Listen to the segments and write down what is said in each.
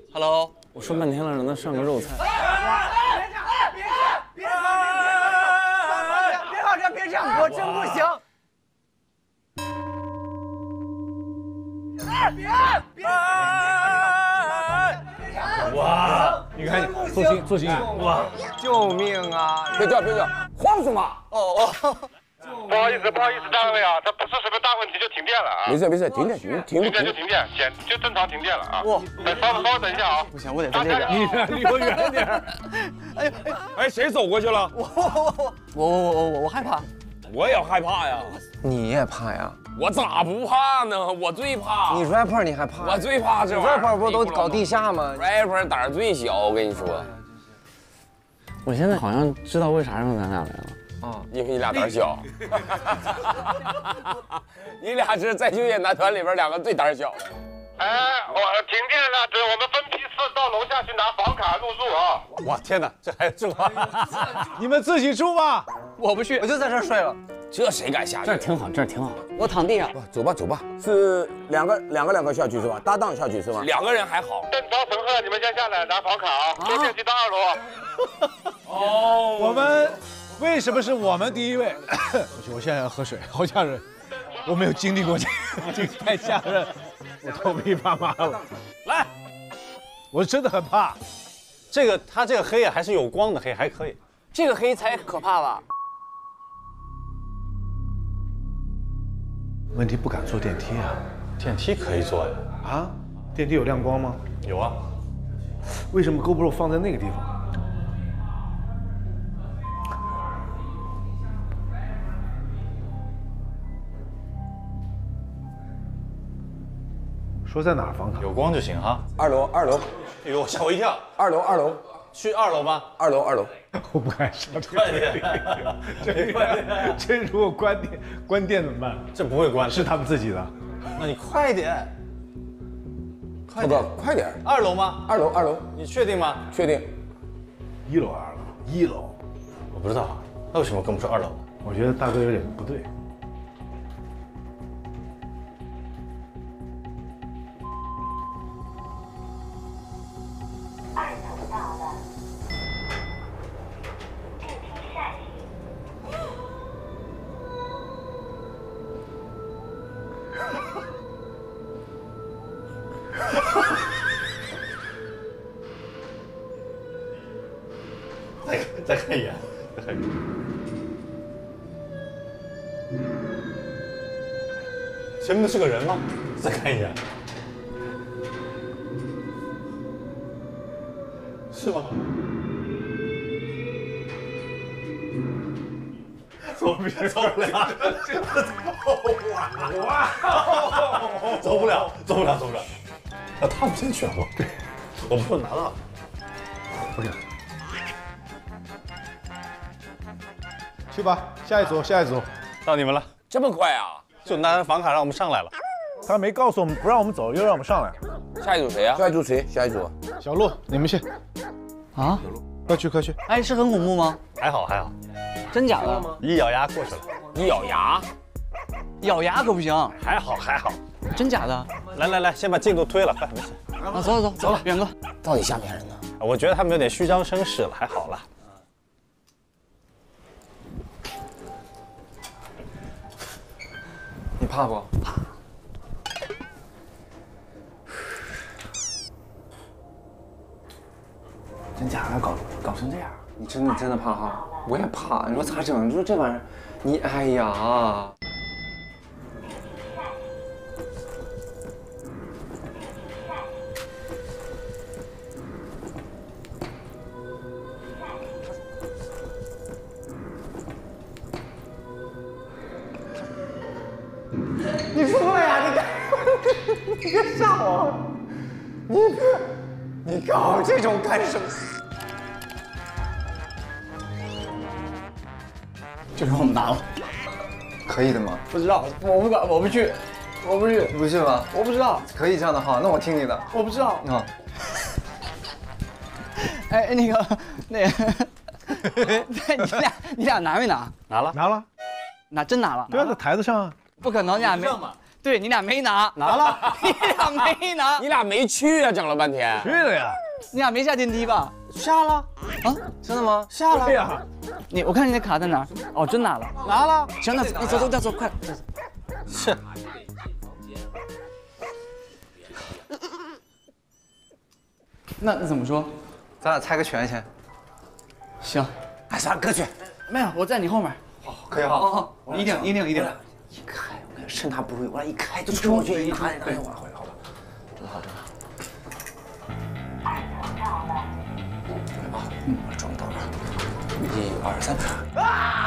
Hello， 我说半天了，让他上个肉菜。 别搞这，别这样，我真不行。别！ 哇！你看，做心哇！ 救命啊！ 别叫，慌什么？ 哦。 不好意思，大各位啊，这不是什么大问题，就停电了啊。 没事，停电， 停电就停电，就正常停电了啊。稍微等一下啊。 不行，我得在这边。 你离我远点。 哎，谁走过去了？ 我害怕。 我也害怕呀。 你也怕呀？ 我咋不怕呢？我最怕。 你 rapper 你还怕？ 我最怕这玩意儿。 rapper 不都搞地下吗 ？rapper 胆儿最小，我跟你说。 我现在好像知道为啥让咱俩来了。 啊，因为你俩胆小。你俩是在就业男团里边2个最胆小的。 哎，我停电了，我们分批次到楼下去拿房卡入住啊。 哇，天哪，这还住啊？你们自己住吧。 我不去，我就在这儿睡了。 这谁敢下去？ 这儿挺好，这儿挺好。 我躺地上。 走吧。是两个下去是吧？搭档下去是吧？2个人还好。 邓超、陈赫，你们先下来拿房卡啊，坐电梯到2楼。 哦，我们为什么是我们第一位？我现在要喝水，好吓人。我没有经历过这个太吓人，我头皮发麻了。来，我真的很怕。它这个黑啊，还是有光的黑，还可以。 这个黑才可怕吧？ 问题不敢坐电梯啊。电梯可以坐呀。啊？电梯有亮光吗？有啊。为什么 GoPro 放在那个地方？说在哪儿房卡？有光就行哈。2楼。哎呦，吓我一跳。2楼。去2楼吧。2楼。我不敢上。快点！这如果关电怎么办？这不会关，是他们自己的。那你快点。快点！2楼吗？2楼。你确定吗？确定。1楼、2楼。1楼。我不知道，那为什么跟我们说2楼？我觉得大哥有点不对。再看一眼。前面的是个人吗？再看一眼。是吗？走不了，走不了。那他们先选我，对，我不拿到。不是。去吧，下一组，到你们了。 这么快啊？ 就拿着房卡让我们上来了。他没告诉我们不让我们走，又让我们上来。 下一组谁啊？下一组。 小鹿，你们去。 啊？ 快去。 哎，是很恐怖吗？ 还好。 真假的？ 一咬牙过去了。 一咬牙？ 咬牙可不行。 还好。 真假的？ 来，先把进度推了，快，没事。 啊，走了，远哥。 到底吓没吓人呢？ 我觉得他们有点虚张声势了，还好了。 你怕不？怕。真假的搞成这样？你真的怕哈？我也怕。你说咋整？你说这玩意儿，哎呀！你出来呀！你别吓我！你搞这种干什么？就让我们拿了，可以的吗？不知道，我不管，我不去，不是吗？我不知道，可以这样的哈，那我听你的。我不知道啊。哎，那个，你俩拿没拿？ 拿了， 真拿了。 对啊，在台子上啊。 不可能，你俩没。 对你俩没拿， 拿了， 你俩没拿， 你俩没去啊？整了半天。 去了呀， 你俩没下电梯吧？ 下了啊， 真的吗？ 下了。 对呀， 我看你那卡在哪儿？哦，真拿了。 拿了。 行，那你走，快。 是。 那怎么说？ 咱俩猜个拳先。 行。 哎，算了，哥去。 没有，我在你后面。 可以哈。 好，一定。 一开，我跟趁他不注意，我俩一开就冲过去，一拿，我俩回来，好吧？真好。我装到了。1、2、3。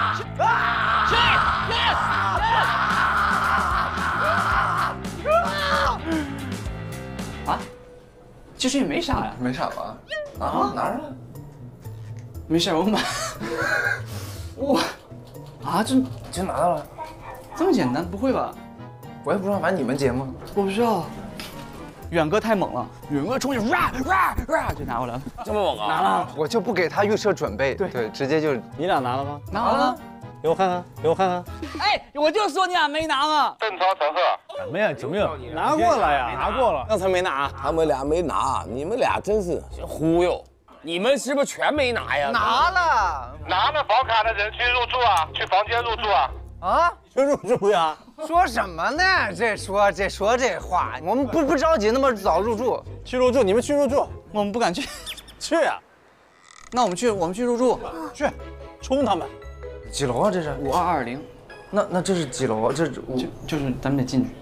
啊！其实也没啥呀。 没啥吧？拿着了。 没事，我买。哇！啊， 真拿到了？ 这么简单？不会吧？ 我也不知道，反正你们节目。 我不知道。远哥太猛了，远哥冲去，就拿过来了。 这么猛啊？ 拿了。 我就不给他预设准备，对，直接就。 你俩拿了吗？ 拿了。 给我看看。 哎，我就说你俩没拿嘛。 正常乘客。 没有，怎么有？ 拿过了呀， 拿过了。 刚才没拿。 他们俩没拿，你们俩真是忽悠。你们是不是全没拿呀？ 拿了。 拿了房卡的人去入住啊，去房间入住啊。 啊？ 去入住呀？ 说什么呢？这说这话，我们不着急那么早入住。 去入住，你们去入住。 我们不敢去。 去呀。 那我们去入住。 去，冲他们。 几楼啊？这是 5220。 那这是几楼啊？这就是咱们得进去。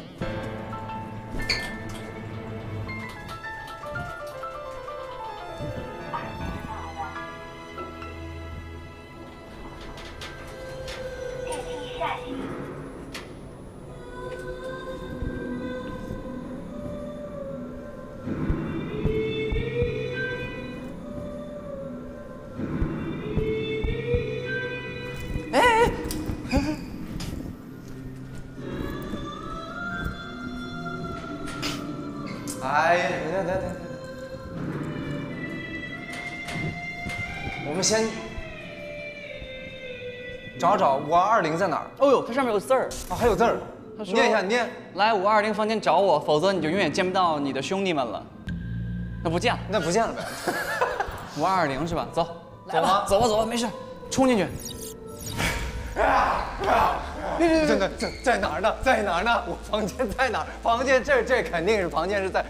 哎呀，等，我们先找5220在哪儿？ 哦呦，它上面有字儿啊，还有字儿，念一下，念。 来520房间找我，否则你就永远见不到你的兄弟们了。那不见了， 那不见了呗。 5220是吧？走， 走吗？ 走吧，没事，冲进去。 真的在哪儿呢？在哪儿呢？我房间在哪儿？房间这肯定是房间是在。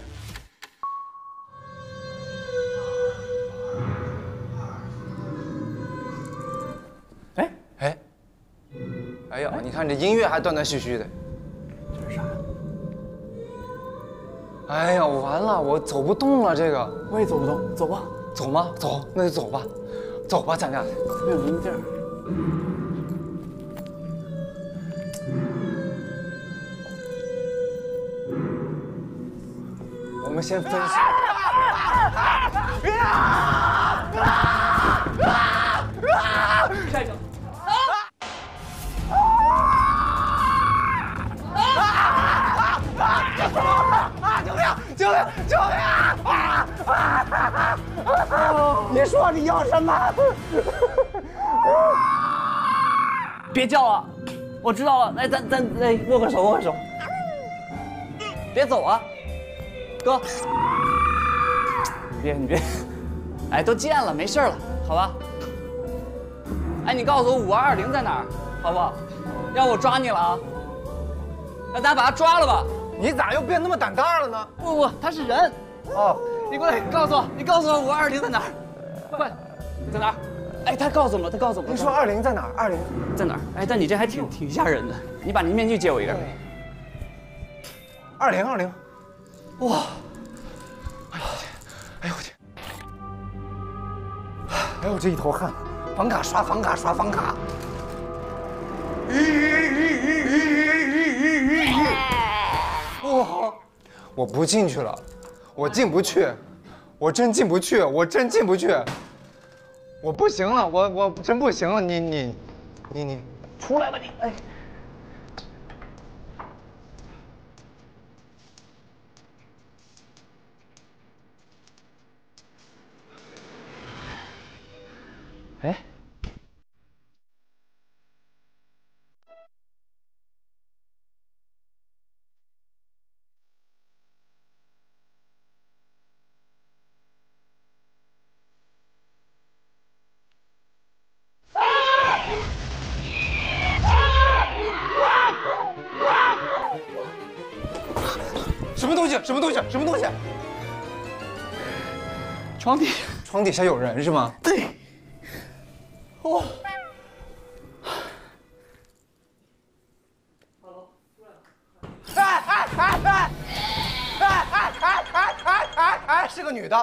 哎呀，你看这音乐还断断续续的。这是啥？哎呀，完了，我走不动了，这个。 我也走不动，走吧。 走吗？走，那就走吧。走吧，咱俩。 没有零件。 我们先分析。 下一个。 救命！你说你要什么？ 别叫了，我知道了。来，咱来握个手。别走啊，哥。你别。哎，都见了，没事了，好吧？哎，你告诉我5220在哪儿，好不好？要我抓你了啊？那咱把他抓了吧。 你咋又变那么胆大了呢？ 不，他是人。 哦， 你过来，告诉我520在哪儿？快，在哪儿？哎，他告诉我们了， 你说20在哪儿？20 在哪儿？哎，但你这还挺吓人的。你把你面具借我一个。 20。哇！哎呦我天！哎呦我这一头汗，房卡刷。哇！我不进去了，我进不去，我真进不去，我不行了，我真不行了，你出来吧你！哎。哎。 什么东西？ 床底， 床底下有人是吗？ 对。哦。 哎，是个女的。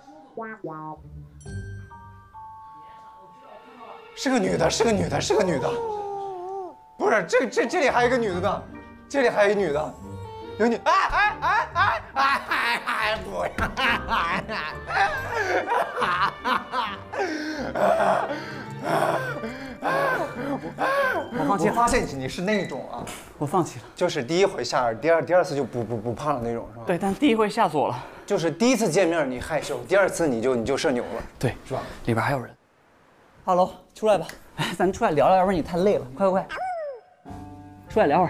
是个女的，是个女的，是个女的。不是，这里还有一个女的呢，这里还有一个女的，有女。不要！ 我放弃了。 我发现你是那种啊， 我放弃了。 就是第一回吓人，第二次就不怕了那种，是吧？ 对，但第一回吓死我了。 就是第一次见面你害羞，第二次你就社牛了， 对， 是吧？ 里边还有人。哈喽，出来吧。哎，咱出来聊聊，要不然你太累了。快，出来聊会儿。